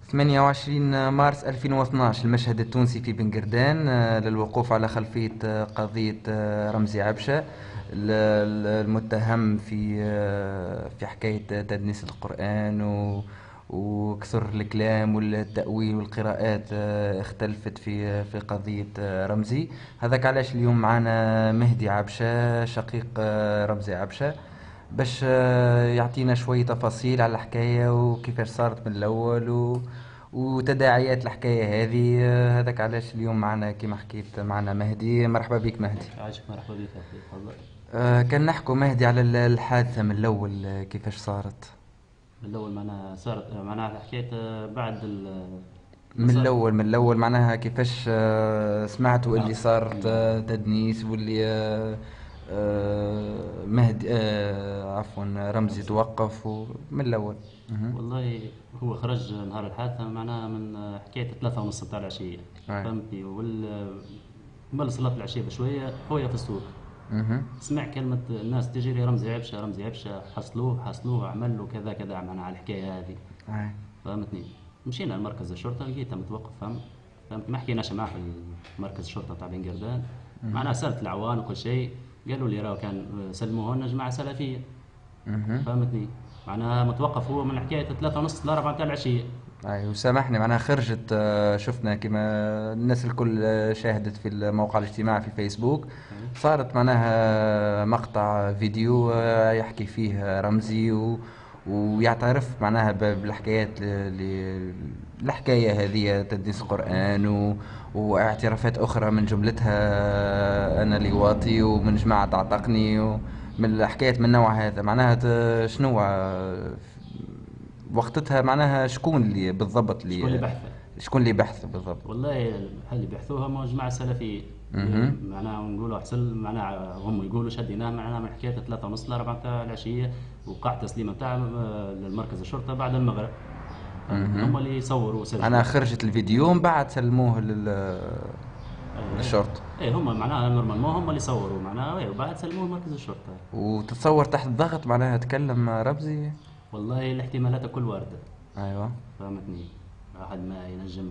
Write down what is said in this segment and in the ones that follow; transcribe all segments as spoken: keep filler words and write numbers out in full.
ثمانية وعشرين مارس ألفين واثناعش المشهد التونسي في بنقردان، آه، للوقوف على خلفية آه، قضية آه، رمزي عبشة، ال- ال- المتهم في آه، في حكاية تدنيس القرآن و وكثر الكلام والتأويل والقراءات آه، اختلفت في في قضية آه، رمزي. هذاك علاش اليوم معنا مهدي عبشة شقيق آه، رمزي عبشة، باش آه، يعطينا شوية تفاصيل على الحكاية وكيفاش صارت من الأول و... وتداعيات الحكاية هذه. آه، هذاك علاش اليوم معنا كيما حكيت معنا مهدي. مرحبا بك مهدي. عايشك، مرحبا بك أخي، تفضل. آه، كان نحكوا مهدي على ال- الحادثة من الأول، آه، كيفاش صارت. من الأول معناها صارت معناها حكاية بعد ال- اللي من صار. الأول من الأول معناها كيفاش آه، سمعتوا اللي آه. صارت مم. آه، تدنيس واللي آه، آه، مهدي آه، عفوا رمزي رمزي، توقف ومن الأول. مهم. والله هو خرج نهار الحادثة معناها من حكاية ثلاثة ونص متاع العشية. أي. فهمتني، وال قبل صلاة العشية بشوية خويا في السوق مهم. سمع كلمة الناس تجري رمزي عبشة رمزي عبشة، حصلوه حصلوه عمل له كذا كذا معناها على الحكاية هذه. أي. فهمتني، مشينا لمركز الشرطة لقيته متوقف. فهمت فهمت ما حكيناش معاه في مركز الشرطة تاع بن قردان. معناها سألت العوان وكل شيء، قالوا لي راه كان سلموه لنا جماعة سلفية. مهم. فهمتني، معناها متوقف هو من حكاية ثلاثة ونص لأربعة متاع العشية. اي وسامحني معناها خرجت، آه، شفنا كما الناس الكل آه، شاهدت في الموقع الاجتماعي في فيسبوك. أي. صارت معناها مقطع فيديو آه، يحكي فيه رمزي و ويعترف معناها ب- بالحكايات اللي الحكاية هذه تدريس القرآن و... واعترافات أخرى من جملتها آه، أنا لواطي ومن جماعة تعتقني و... من الحكايات من النوع هذا. معناها ت- شنو آه، وقتها معناها شكون اللي بالضبط شكون اللي اللي بحث؟ شكون اللي بحث بالضبط. والله اللي بيحثوها هم جماعة سلفية. اها. معناها نقولوا حصل معناها هم يقولوا شديناه معناها من حكاية ثلاثة ونص لأربعة متاع العشية، وقع تسليمة متاع للمركز الشرطة بعد المغرب. فهمتني، اها. هم اللي يصوروا معناها وسجلوا. خرجت الفيديو من بعد سلموه لل ايه. للشرطة. ايه هم معناها نورمال ما هم اللي صوروا معناها، ايه وبعد سلموه مركز الشرطة. وتتصور تحت الضغط معناها تكلم رمزي. والله الاحتمالات كل واردة. ايوه. فهمتني، واحد ما ينجم.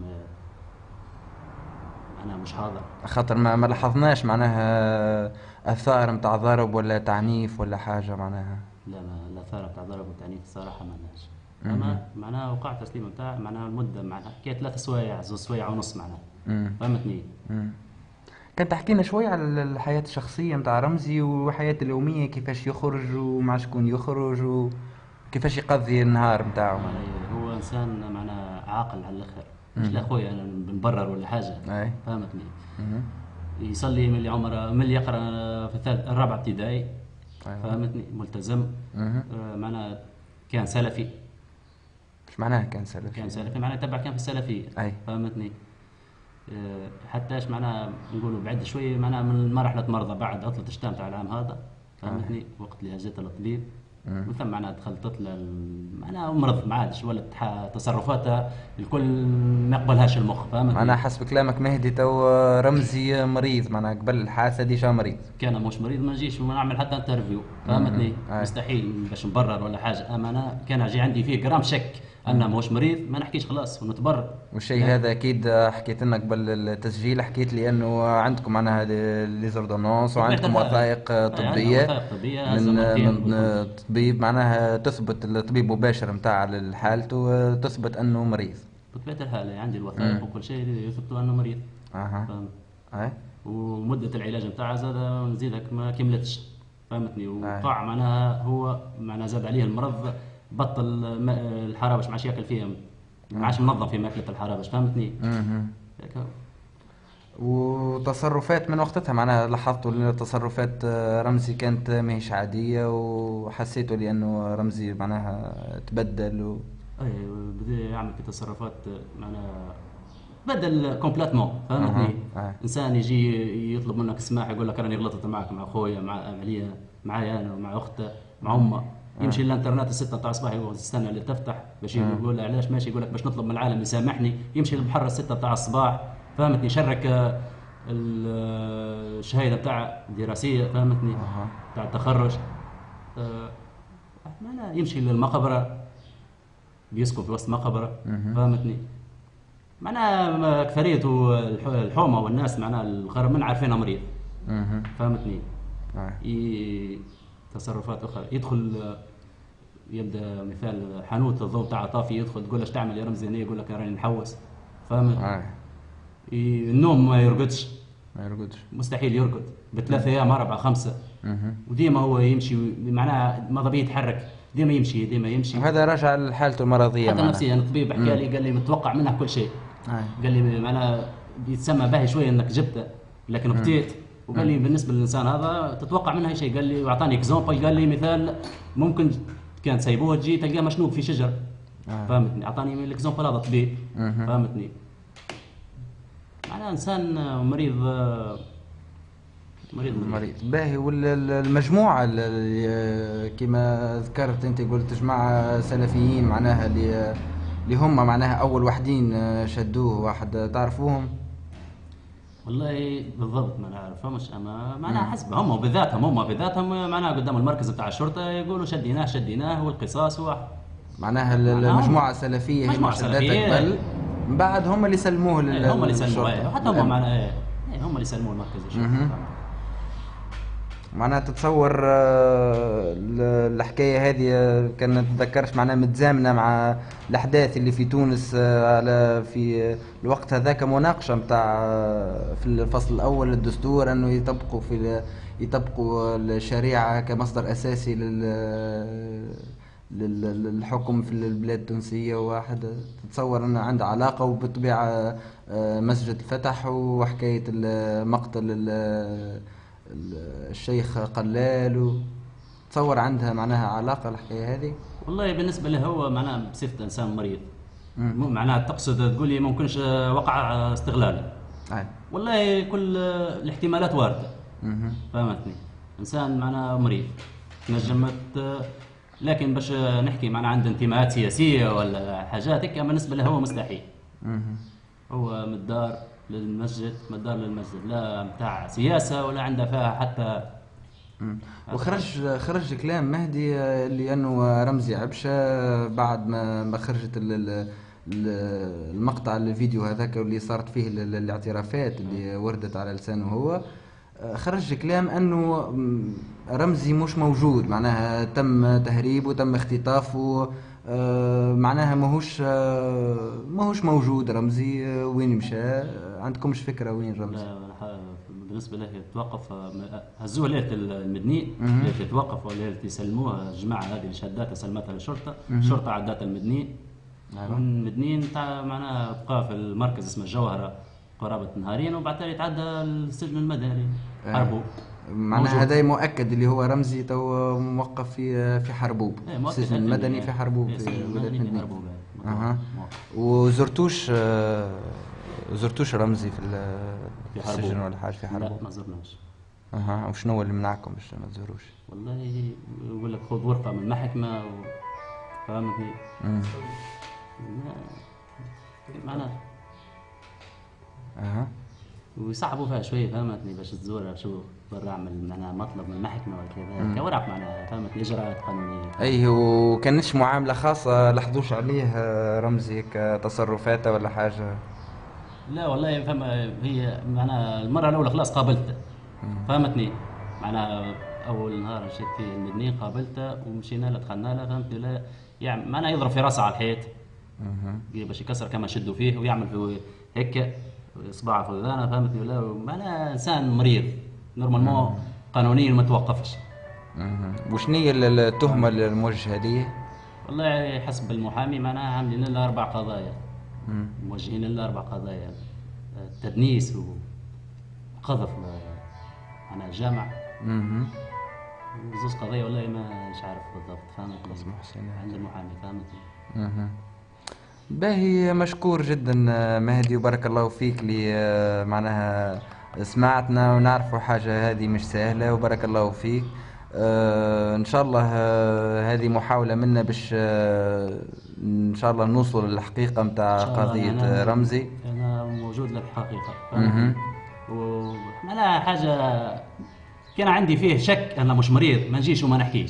انا مش حاضر. خاطر ما, ما لاحظناش معناها اثار متاع ضرب ولا تعنيف ولا حاجة معناها. لا، ما لا ثارة بتاع ضرب وتعنيف الصراحة ما لناش. اها. اما معناها وقع تسليم بتاع معناها المدة معناها حكاية ثلاث سوايع زوج سوايع ونص معناها. امم. فهمتني. امم. كان تحكي لنا شوي على ال- الحياة الشخصية متاع رمزي وحياته اليومية، كيفاش يخرج ومع شكون يخرج وكيفاش يقضي النهار متاعه معناها. أي، هو انسان معناها عاقل على الاخر. مش مهم. لاخويا انا بنبرر ولا حاجة. اي. فهمتني، مهم. يصلي من اللي عمره من اللي يقرا في الثالث الرابعة ابتدائي. ايوه. فهمتني، ملتزم. مهم. آه، معناها كان سلفي. ايش معناها كان سلفي؟ كان سلفي معناها تبع كان في السلفية. اي. فهمتني. آه، حتى ايش معناها نقولوا بعد شوي معناها من مرحلة مرضى بعد عطلة الشتاء تاع العام هذا. اي. فهمتني، وقت اللي هجيت للطبيب مم. من ثم معناها دخلت ل- معناها مرض ما عادش ولت ح- تصرفاتها الكل ما يقبلهاش المخ. معناها فهمتني، حسب كلامك مهدي تو رمزي مريض، معناها قبل الحادثة ديجا مريض. كان مش مريض ما نجيش ونعمل حتى انترفيو. مهم. فهمتني، اي. مستحيل باش نبرر ولا حاجه. اما انا كان اجي عندي فيه جرام شك انه مش مريض ما نحكيش خلاص ونتبرر. والشيء لا. هذا اكيد حكيت لنا قبل التسجيل، حكيت لي انه عندكم معناها لي زوردونونس بطبيعه وعندكم الحال وثائق اي عندنا طبية وثائق طبيه من هزه مرتين بالطب. من طبيب معناها تثبت الطبيب مباشر متاع حالته تثبت انه مريض. بطبيعه الحال عندي الوثائق امم. وكل شيء يثبتوا انه مريض. اها. فهمت. اي. ومده العلاج نتاعها زاد نزيدك ما كملتش. فهمتني، اي. وقع معناها هو معناها زاد عليه المرض. بطل ما- الحرابش ما عادش ياكل فيها، ما عادش منظم في ماكله الحرابش. فهمتني. مهم. هيك هو. وتصرفات من وقتها معناها لاحظتوا ان تصرفات آه، رمزي كانت ماهيش عادية وحسيتوا لأنه رمزي معناها تبدل و... اي بدا يعمل في تصرفات معناها بدل كومبليتمون. اها. فهمتني، اي. انسان يجي يطلب منك السماح يقول لك راني غلطت معك مع خويا مع عليا معايا انا ومع اخته مع امه. يمشي للانترنت الستة تاع الصباح يقول استنى اللي تفتح باش يقول علاش ماشي، يقول لك باش نطلب من العالم يسامحني. يمشي للبحر الستة تاع الصباح. فهمتني، شرك آه، ال- آه، الشهاده تاع دراسيه. فهمتني، اها. تاع التخرج. آه، معناها يمشي للمقبره. بيسكن في وسط مقبره، فهمتني. معناها ما اكثريه الح- الحومه والناس معناها الغرب من عارفينها مريض، مهم. فهمتني. آه. ي... تصرفات اخرى يدخل، آه، يبدا مثال حانوت الضوء تاع طافي، يدخل تقول له ايش تعمل يا رمزي هنا، يقول لك راني نحوس، فهمت. آه. ي- النوم ما يرقدش، ما يرقدش. مستحيل يرقد بثلاثة ايام اربعه خمسه، مهم. وديما هو يمشي، معناها ما ضبي يتحرك، ديما يمشي ديما يمشي. وهذا راجع لحالته المرضية حتى معناها. نفسيا الطبيب حكى لي، قال لي متوقع منها كل شيء. آه. قال لي معناها بيتسمى باهي شويه انك جبته لكن بطيت. وقال لي بالنسبه للانسان هذا تتوقع منها شيء. قال لي واعطاني اكزامبل، قال لي مثال ممكن كان سيبوه تجي تلقاه مشنوق في شجر، آه. فهمتني. اعطاني من الاكزامبل هذا طبيب، مهم. فهمتني. معناها انسان مريض، مريض مريض, مريض باهي. والمجموعة اللي كما ذكرت انت، قلت جماعة سلفيين معناها اللي اللي هم معناها اول وحدين شدوه، واحد تعرفوهم؟ والله بالضبط ما نعرفهمش، اما معناها حسب هم بذاتهم، هم بذاتهم معناها قدام المركز بتاع الشرطه يقولوا شديناه شديناه والقصاص واحد. معناها المجموعة السلفية هي مجموعة ما شدتك، سلفية. بل من بعد هم اللي سلموه لل- إيه، هم اللي سلموه، للشرطة. إيه، وحتى هم معناها إيه، إيه، هم اللي سلموه المركز الشرطي. مهم. معناها تتصور آه، ال- الحكاية هذه آه، كانت تذكرش معناها متزامنة مع الأحداث اللي في تونس آه، على في الوقت هذاك مناقشة متاع آه، في الفصل الأول للدستور أنه يطبقوا في ال- يطبقوا الشريعة كمصدر أساسي لل لل- للحكم في البلاد التونسية. واحد تتصور أنه عنده علاقة، وبالطبيعة آه، مسجد الفتح وحكاية المقتل ال- ال- الشيخ قلال، تصور عندها معناها علاقة الحكاية هذه؟ والله بالنسبه له هو معناها بصفه انسان مريض، مم. مو معناها تقصد تقول لي ممكنش وقع استغلال. أي. والله كل الاحتمالات وارده، مهم. فهمتني. انسان معناها مريض نجمت، لكن باش نحكي معناها عنده انتماءات سياسيه ولا حاجات هيك بالنسبه له هو مستحيل. مهم. هو مدار للمسجد، مدار للمسجد، لا متاع سياسه ولا عنده فيها حتى. مم. وخرج خرج كلام مهدي آه، اللي انه رمزي عبشه آه، بعد ما ما خرجت ال- ال- ال- المقطع الفيديو هذاك اللي صارت فيه ال- ال- الاعترافات اللي وردت على لسانه هو، آه، خرج كلام انه مم، رمزي مش موجود، معناها تم تهريبه، تم اختطافه، آه، معناها ماهوش آه، ماهوش موجود رمزي. آه، وين مشى؟ آه، عندكمش فكرة وين رمزي؟ لا ح- بالنسبه له توقف، هزوه ليله المدني، مهم. ليله يتوقف وليله يسلموها الجماعه هذه اللي شداتها سلمتها للشرطه، مهم. الشرطه عداتها المدني. أيوة. من المدنيين تاع معناها بقى في المركز اسمه الجوهره قرابه نهارين، وبعد ذلك يتعدى السجن المدني آه. حربوا. معناها موجود. هذا مؤكد اللي هو رمزي تو موقف في في حربوب، إيه، مؤكد السجن هذا المدني اللي- في حربوب إيه، في السجن ولاية المدني في مدني. حربوب، إيه، اها. مؤكد. وزرتوش آه، زرتوش رمزي في ال- في في حربوب. السجن ولا حاجه في لا حربوب؟ ما زرناش. اها. وشنو هو اللي منعكم باش ما تزوروش؟ والله يقول لك خذ ورقه من المحكمه و... فهمتني. مم. ما- معناها اها. ويصعبوا فيها شويه، فهمتني، باش تزورها شو برا اعمل معناها مطلب من المحكمه وكذا كورق معناها، فهمتني، اجراءات قانونيه. اي. وكانش معامله خاصه لاحظوش عليه آه، رمزي كتصرفاته ولا حاجه؟ لا والله فهم، هي معناها المره الاولى خلاص قابلته، فهمتني. معناها اول نهار مشيت في المدني قابلته ومشينا له دخلنا له، فهمتني. لا يعني معناها يضرب في راسه على الحيط اها. باش يكسر كما شدوا فيه، ويعمل في هيك اصبعه في اذانه، فهمتني. ولا معناها انسان مريض نورمالمون قانونيا ما توقفش. اها. وشنية ال- التهمه الموجهه ليه؟ والله حسب المحامي معناها عاملين له اربع قضايا، مم. موجهين له اربع قضايا: تدنيس وقذف معناها جامع، مهم. زوز قضايا والله ما مش عارف بالضبط، فهمتني. اسمه حسين. عند المحامي، فهمتني. مهم. باهي. مشكور جدا آه، مهدي، وبارك الله فيك اللي آه، معناها سمعتنا، ونعرفوا حاجة هذه مش سهلة، وبارك الله فيك. آه، ان شاء الله آه، هذه محاولة منا باش آه، ان شاء الله نوصل للحقيقة متاع إن شاء الله قضية أنا- آه، رمزي. انا موجود لك حقيقه، مهم. فهمتني. ومعناها حاجه كان عندي فيه شك انه مش مريض ما نجيش وما نحكيش،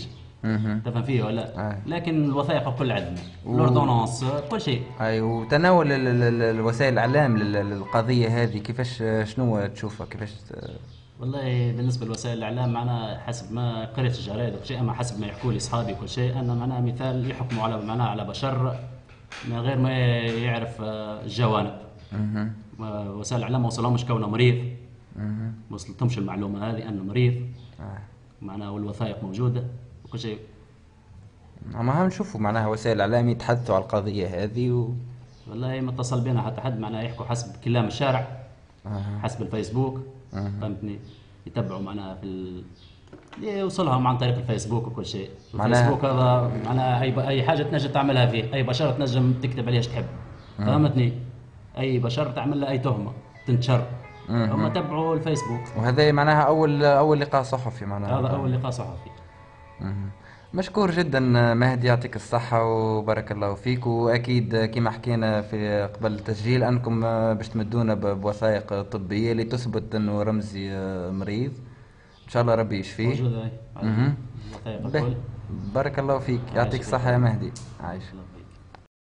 مهم. تفهم فيه ولا؟ آه. لكن الوثائق الكل عندنا، و- الاوردونانس كل شيء. اي، وتناول ال- ال- ال- الوسائل الاعلام لل- للقضيه هذه كيفاش، شنو تشوفها كيفاش ت- والله بالنسبه لوسائل الاعلام معناها حسب ما قريت الجرايد وكل شيء، اما حسب ما يحكوا لي اصحابي وكل شيء، ان معناها مثال يحكموا على معناها على بشر من غير ما يعرف آه، الجوانب. مهم. ما- وسائل الاعلام ما وصلهمش كونه مريض، مهم. ما وصلتهمش المعلومه هذه انه مريض آه. معناها، والوثائق موجوده وكل شيء. اما هم نشوفوا معناها وسائل الاعلام يتحدثوا على القضيه هذه و... والله ما اتصل بينا حتى حد معناها يحكوا حسب كلام الشارع، آه. حسب الفيسبوك، أها. فهمتني؟ يتبعوا معناها في ال... يوصلهم عن طريق الفيسبوك وكل شيء. معناها- الفيسبوك هذا معناها اي اي حاجه تنجم تعملها فيه، اي بشر تنجم تكتب عليه ايش تحب، فهمتني؟ اي بشر تعمل له اي تهمه تنتشر، مهم. هم تبعوا الفيسبوك. وهذا معناها اول اول لقاء صحفي معناها. هذا اول لقاء صحفي. مهم. مشكور جدا مهدي، يعطيك الصحة وبارك الله فيك. وأكيد كما حكينا في قبل التسجيل أنكم باش تمدونا ب- بوثائق طبية لتثبت أنه رمزي مريض، إن شاء الله ربي يشفيه. موجوده هاي مهم. الوثائق به. الكل. بارك الله فيك، يعطيك عايش الصحة يا فيك. مهدي، عايش.